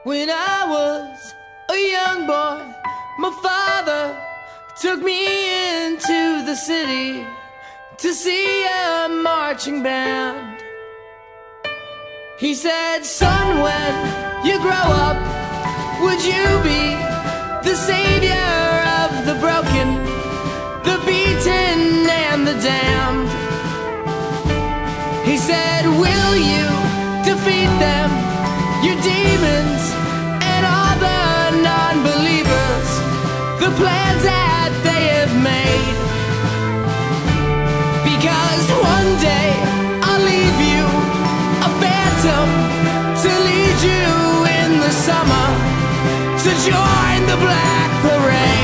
When I was a young boy, my father took me into the city to see a marching band. He said, son, when you grow up, would you be the savior of the broken, the beaten and the damned? He said, will you defeat them, your demons and all the non-believers, the plans that they have made? Because one day I'll leave you a phantom to lead you in the summer to join the Black Parade.